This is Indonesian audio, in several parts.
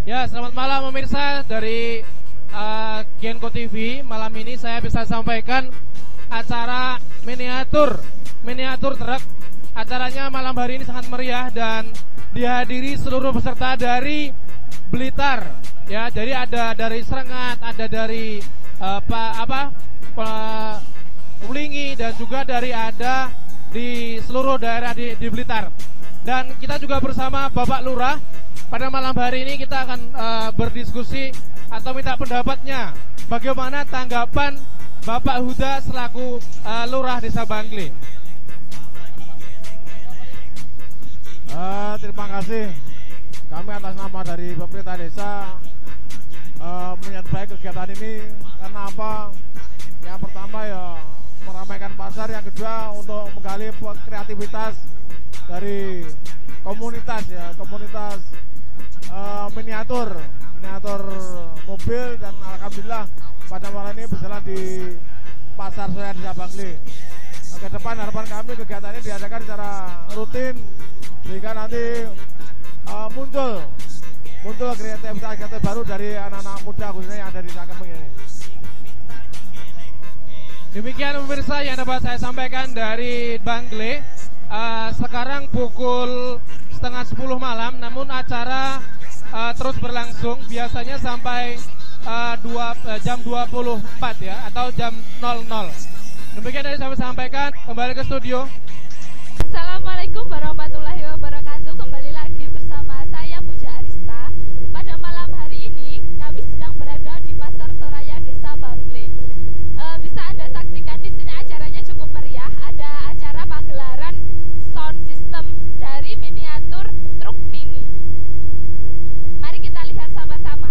Ya, selamat malam pemirsa dari Genco TV. Malam ini saya bisa sampaikan acara miniatur truk. Acaranya malam hari ini sangat meriah dan dihadiri seluruh peserta dari Blitar. Ya, jadi ada dari Serengat, ada dari Ulingi dan juga dari ada di seluruh daerah di Blitar. Dan kita juga bersama Bapak Lurah. Pada malam hari ini kita akan berdiskusi atau minta pendapatnya bagaimana tanggapan Bapak Huda selaku Lurah Desa Bangli. Terima kasih. Kami atas nama dari pemerintah desa menyambut baik kegiatan ini karena apa? Yang pertama ya meramaikan pasar, yang kedua untuk menggali kreativitas dari komunitas miniatur mobil, dan alhamdulillah pada malam ini berjalan di Pasar Soya Desa Bangli. Ke depan harapan kami kegiatan ini diadakan secara rutin sehingga nanti muncul kreativitas baru dari anak-anak muda khususnya yang ada di Sakempeng ini. Demikian pemirsa yang dapat saya sampaikan dari Bangli. Sekarang pukul setengah 10 malam, namun acara terus berlangsung biasanya sampai jam 24 ya, atau jam 00. Demikian yang saya sampaikan, kembali ke studio. Assalamualaikum warahmatullahi wabarakatuh. Kembali lagi bersama saya Puja Arista. Pada malam hari ini kami sedang berada di Pasar Soraya Desa Bangli. Bisa Anda saksikan di sini acaranya cukup meriah. Ada acara pagelaran sound system dari miniatur truk mini. Mari kita lihat sama-sama.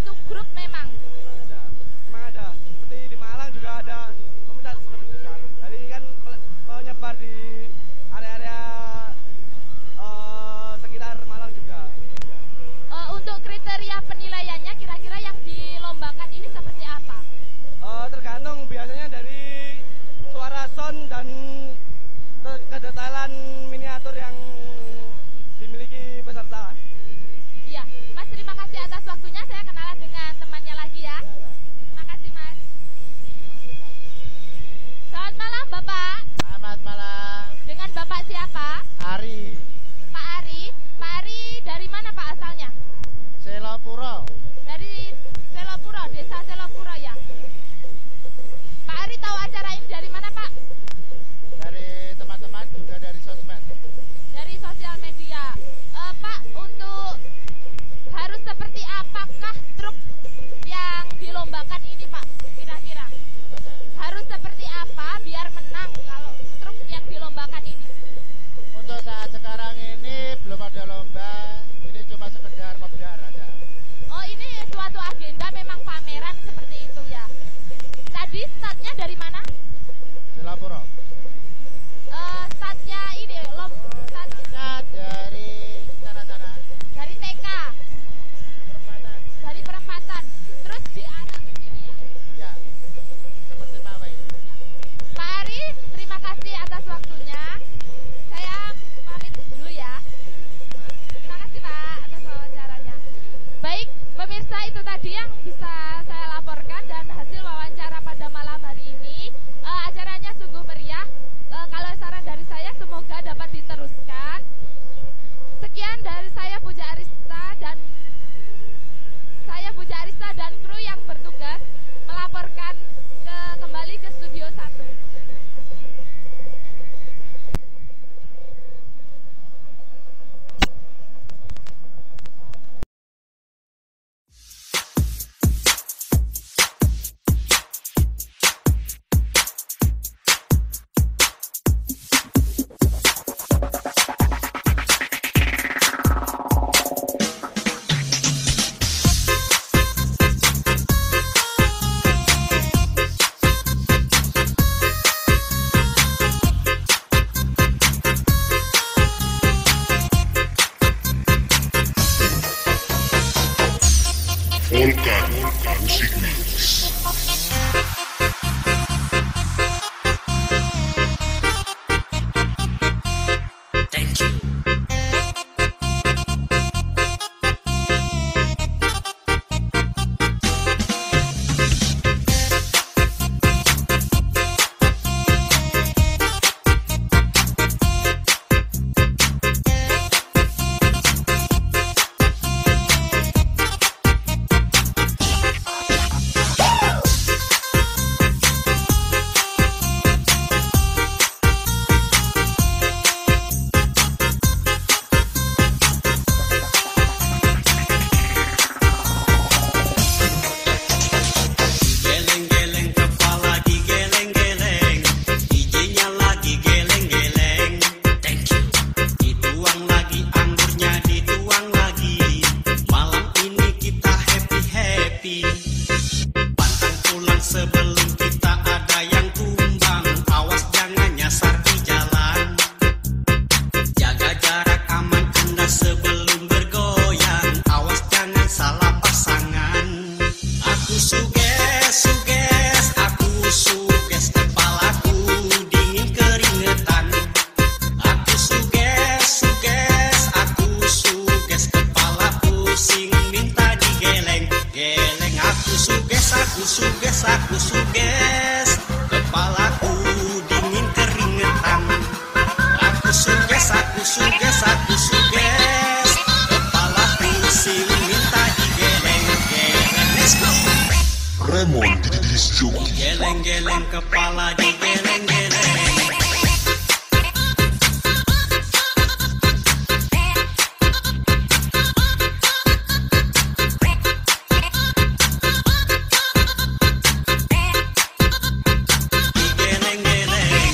satu grup memang? Memang ada. Seperti di Malang juga ada komunitas lebih besar. Jadi kan menyebar di area-area sekitar Malang juga. Untuk kriteria penilaiannya kira-kira yang dilombakan ini seperti apa? Tergantung, biasanya dari suara sound dan kedetailan miniatur yang dimiliki peserta. Iya, Mas terima kasih atas waktunya. Saya kenalan dengan temannya lagi ya. Terima kasih Mas. Selamat malam Bapak. Selamat malam. Dengan Bapak siapa? Ari Pak Ari. Pak Ari dari mana Pak asalnya? Selopuro. Dari Selopuro, desa Selopuro ya. Pak Ari tahu acara ini dari mana Pak? Dari teman-teman juga dari sosmed. Dari sosial media. Pak, untuk harus seperti apakah truk yang dilombakan ini Pak? Kira-kira harus seperti apa biar menang kalau truk yang dilombakan ini? Untuk saat sekarang ini belum ada lomba. Ini cuma sekedar kopdar aja. Oh, ini suatu agenda memang pameran seperti itu ya. Tadi startnya dari mana? Selopuro. Startnya ini startnya Dari sana-sana. dari TK, Perempatan. dari perempatan, terus diarah ke sini ya. Ya. Seperti pawai. Pak Ari, terima kasih atas waktunya. Saya pamit dulu ya. Terima kasih Pak atas wawancaranya. Baik, pemirsa, itu tadi yang bisa saya laporkan dan hasil wawancara pada malam hari ini. Acaranya sungguh meriah. Kalau saran dari saya semoga dapat diteruskan. Sekian dari saya Puja Arista dan kru yang bertugas melaporkan kembali ke Studio 1. Volkan Musik Mix. Thank you. Geleng-geleng kepala digeleng-geleng, DJ-nya lagi geleng-geleng. Thank you. Dituang lagi anggurnya, dituang lagi. Malam ini kita happy-happy. Pantang pulang sebelum kita ada yang tumbang. Awas jangan nyasar di jalan. Jaga jarak aman Anda sebelum bergoyang. Awas jangan salah pasangan. Aku suges, kepalaku dingin keringetan. Aku suges, kepala pusing minta digeleng. Geleng aku suges, kepalaku dingin keringetan. Aku suges, kepala pusing minta digeleng. Geleng, let's go. Remon Didis Joki. Geleng-geleng kepala digeleng-geleng. Digeleng-geleng.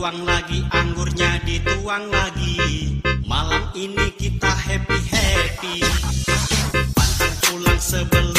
dituang lagi, anggurnya dituang lagi. Malam ini kita happy-happy. Pantang pulang sebelum